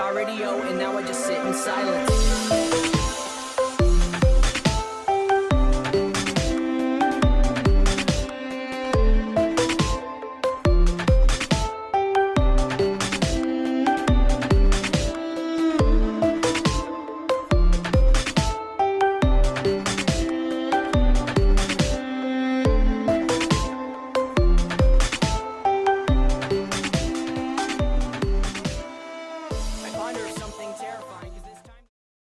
car radio, and now I just sit in silence.